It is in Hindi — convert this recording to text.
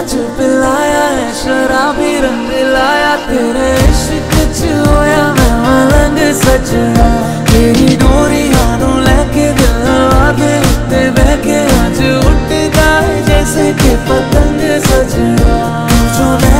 च पिलाया है, शराबी रंग लाया, तेरे इश्क च होया मैं मलंग सजना। तेरी डोरी हाथों लेके दिल आधे उत्ते बह के आज उठदा है जैसे कि पतंग सजना।